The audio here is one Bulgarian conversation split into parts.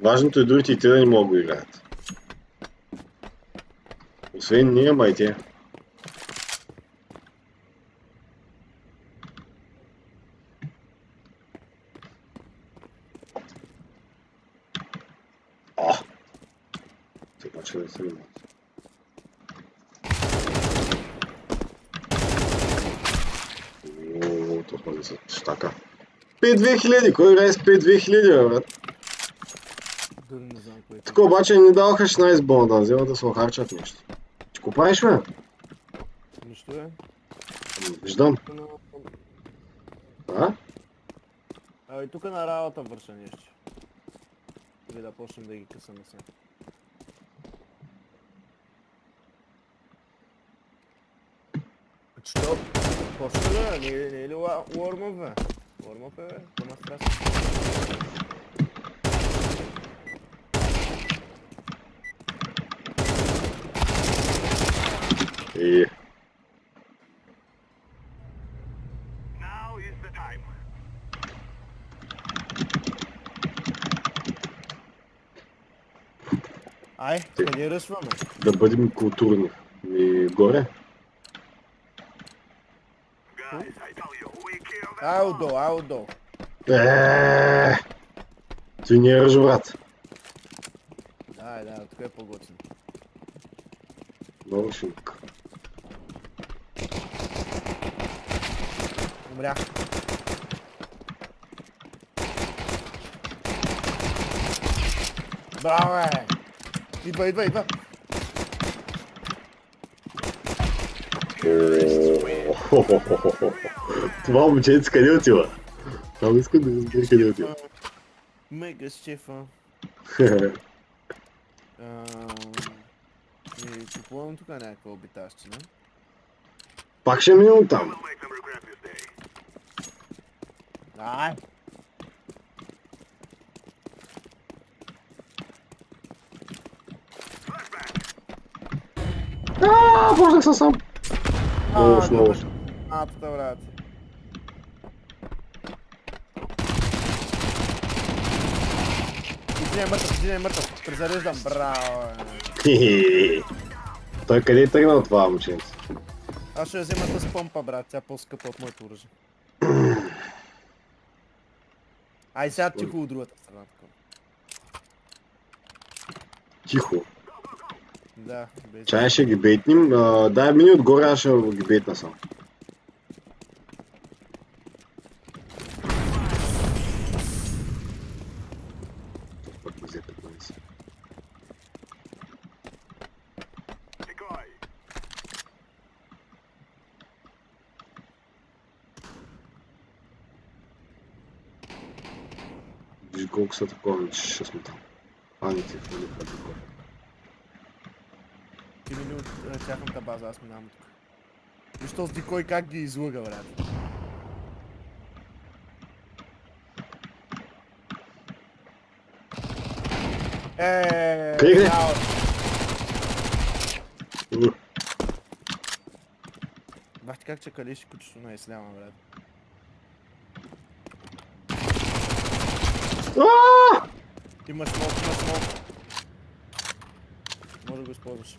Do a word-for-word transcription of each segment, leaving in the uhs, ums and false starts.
Важното е другите и те да не могат да играят. Освен ние, ама и те. А! Те обаче да се имат. Ооо, това да са щака. пет две хиляди, кой играе с пет две хиляди, бе, брат? Дори не знам кой е. Тук обаче не даваха шестнайсет бона да вземат да се охарчат нещо. Ти го правиш, бе? Нищо е. Виждам. А? А и тук на работа върша нещо. Или да почнем да ги късаме сега. Що? Почна ли? Не, не е ли уормъп, бе? Уормъп е, бе? Тома страшно. И... Ай, къде ръсваме? Да бъдем културни. И горе? Ай отдолу, ай отдолу. Еее! Той не е ръж, брат. Ай, да, тук е по-готин. Много шумка. Умрях. Браво, бе! Идва, идва, идва! Това момченце къде отива? Само искам да разбира къде отива. Мега с чефа. И купувам тук някаква обитащина. Пак ще минем там. Ай! Аааа, почнах съм сам. Много, много. А, тук, брат. Ти не е мъртъв, ти не е мъртъв. Презареждам, браво. Той къде е тръгнал това момченце? Аз ще я взема с помпа, брат. Тя е по-скъпа от моето оръжие. Ай, сега тихо от другата страна. Тихо. Да, без... Чай ще ги бейтнем. Дай мини отгоре, аз ще ги бейтна сам. Пък ме взе петнайсет. Виж колко са такова, че ще сме там. А, не ти в нали пъти горе. Ти мини от тяхната база, аз минавам тук. Виж този дикой как ги излъга, брат. Еее, Къде? Бах ти как чакалиш кучето на исляма, брат. Имаш смок, имаш смок. Може да го използваш.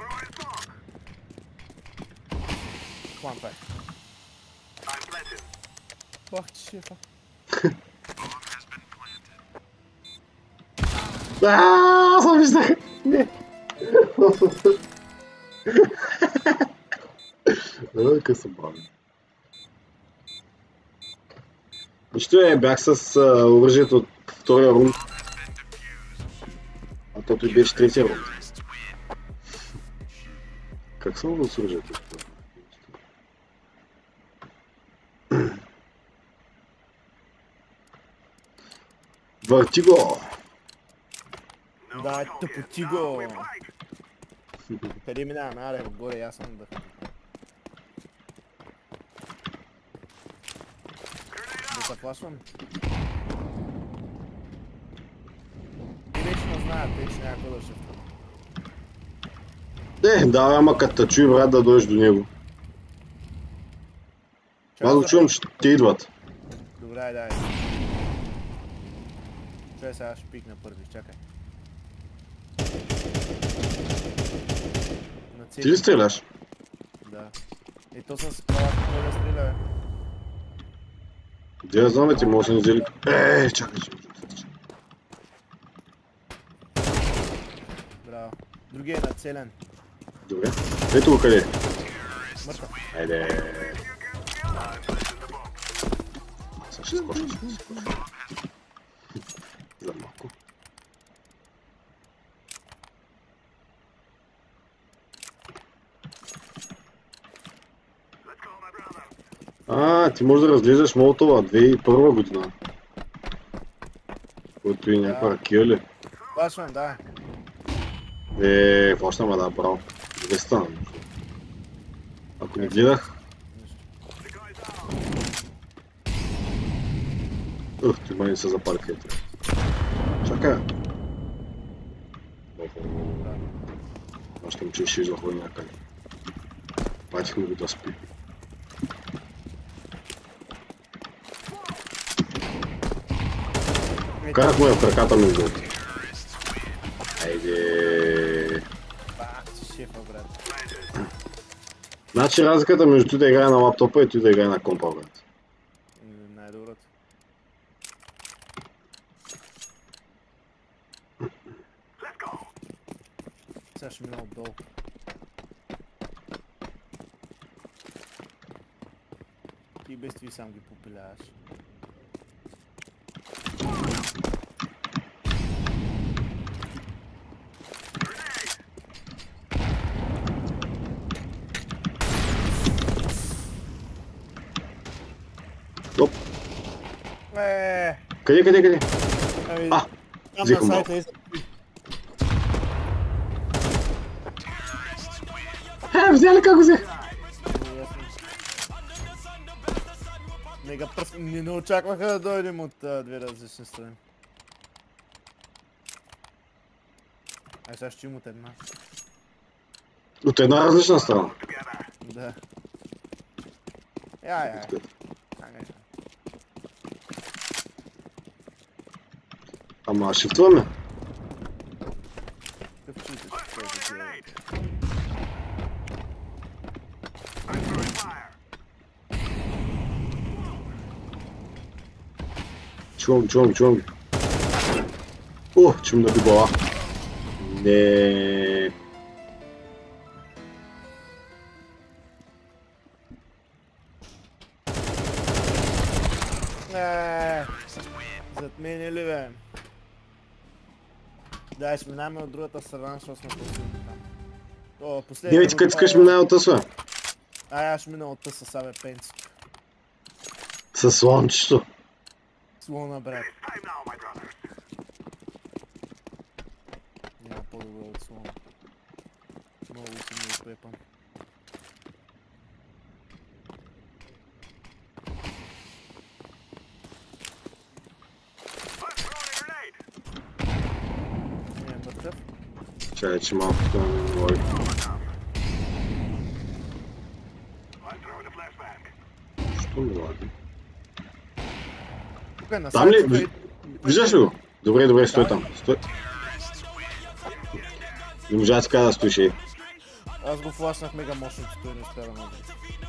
Хвантай. Бах ти шефа. Аааа, съм виждах! Не! Ой, късо бавен. Нищо е, бях с оръжието от втория рунд. А то той беше третия рунд. Как съм с оръжието? Въртиго! Да, тъпотиго! Къде минаваме? Аре, отгоре, аз съм дъх. Да се флашвам? Ти вече не знаят, вече няма какво да шифтвам. Е, да, ама като чуй брат да дойдеш до него. Аз го чувам, че те идват. Добре, дай. Чай сега ще пикна първи, чакай. Ти ли стреляш? Да. И то с палатката да стреля, бе. Де я знам, бе, ти може да ни взели... Еее, чакай, че Браво. Другия е нацелен. Добре. Ето го къде. Мъртъв. Айде. Сега ще скоча, ще скоча. За малко. А, ти можеш да разглеждаш Молотова две хиляди и първа година. Който и някаква ракия ли? Башвам, да. Е, какво ще ме да право? Две стана. Ако не гледах... Ух, ти май не се запали където. Чакай. Още му че ще излахва някъде. Патихме го да спи. Карах му я в краката ми го. Айде. Бах, шефа, брат. Значи разликата между той да играе на лаптопа и той да играе на компа, брат. Най-доброто. Сега ще мина отдолу. Ти без това сам ги попиляваш. Оп. Еее! Къде, къде, къде? Ами, А, там на взех го сайта е за... Е, взяли как го взех? Мега пръс... Не, не очакваха да дойдем от а, две различни страни. Ай, сега ще им от една. От една различна страна. Да. Я, я. Ага, я. Ама шифтваме. Какъв чуйте, че това е за тия? Чувам, чувам, чувам. О, че ми наби глава. Не. Еее. Зад мен е ли, бе? Дай, ще минаваме от другата страна, защото сме по-силни там. О, последния... Не, ти като искаш минай от тъсва. Ай, аз ще мина от тъса, са, бе, пенцето. Със слончето. Слона, брат. Няма по-добре от слона. Много съм не изпрепан. Не е мъртъв. Чай, че малко това не говори. Що ми лади? Тук е на Там ли? сайта, Виж- Виждаш ли го? Добре, добре, стой там. Стой. Не можа да си кажа да стоиш. е. Аз го флашнах мега мощно, че той не успя да ме.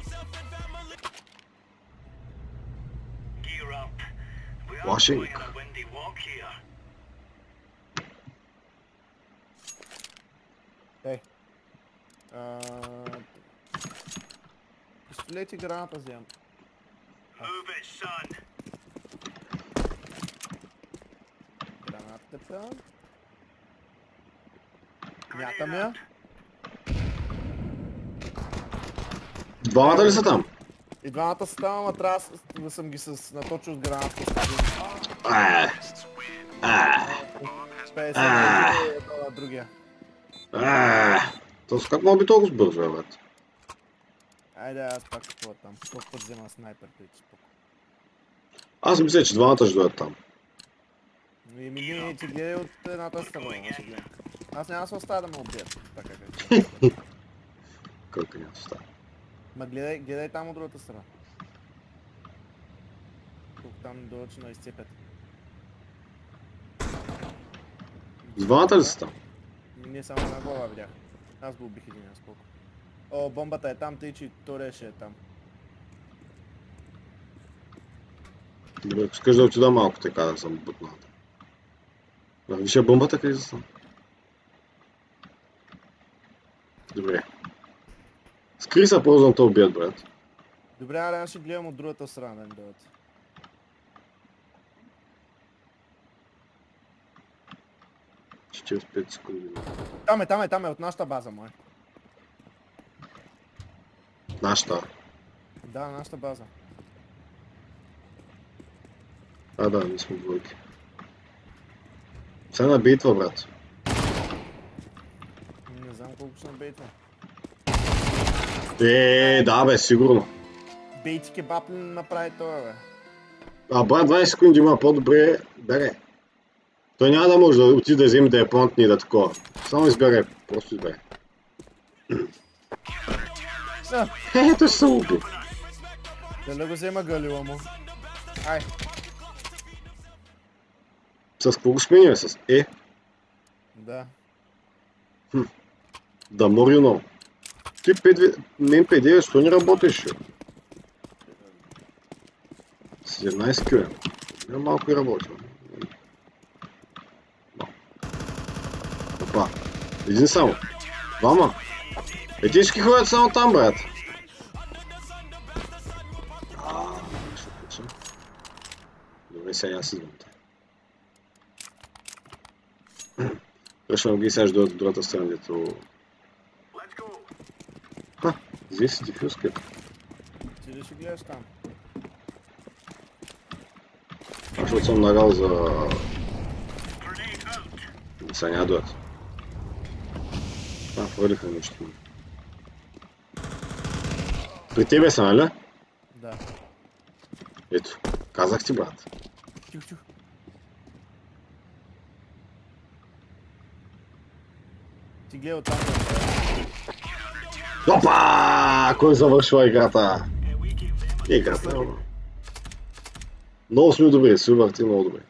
Лашеник. Ей. А, пистолет и граната вземам. Гранатата. Мятам я. Двамата ли са там? И двамата са там, ама трябва да- да съм ги с наточил с граната. Ааа. Ааа. петдесет и едно на другия. Ааа. То с как мога би толкова бързо, бе, брат? Айде, аз пак какво там. Този път взема снайпер, тъй че споко. Аз мисля, че двамата ще дойдат там. И ми не, че гледай от едната страна, ще гледам. Аз няма да се оставя да ме убият. Така как. Колко няма става. Ма гледай, гледай там от другата страна. Тук там не дойде, че ме изцепят. Двамата ли са там? Не само една глава видях. Аз го убих един скок. О, бомбата е там, тъй че Тореше е там. Добре, ако искаш да отида малко така да съм бутната. Да, виж бомбата къде са? Добре. Скри се по-зон да убият, брат. Добре, аре, аз ще гледам от другата страна да им дадат. четиридесет и пет секунди. Там е, там е, там е, от нашата база, мой. Нашата. Да, нашата база. А, да, ние сме двойки. Сега на битва, брат. Не знам колко ще бейтва. Е, да бе, сигурно. Бейти кебаб ли направи това, бе? А, брат, двайсет секунди има по-добре. Бере. Той няма да може да отиде да вземе да е понтни и да такова. Само избере, просто избере. Е, той ще се уби. Дали го взема галила му? Ай. С какво го смени, бе? С Е? Да. Да, мори много. Ти М П девет, що не работиш? седемнайсет кюе. Не малко и работи. Опа. Един само. Двама. Е, ти всички ходят само там, брат. Ааа, ще пуча. Добре, сега аз идвам. Пръщам ги, сега ще дойдат от другата страна, дето... Ха, взе си дифюзка. Ти ли ще гледаш там? Защото съм нагал за... Сега няма дойдат. А, хвърлиха нещо. При тебе са, нали? Да. Ето, казах ти, брат. Чух, чух. Ти гледа оттам. Опа! Кой завършва играта? Играта. Много сме добри, си върти много добре.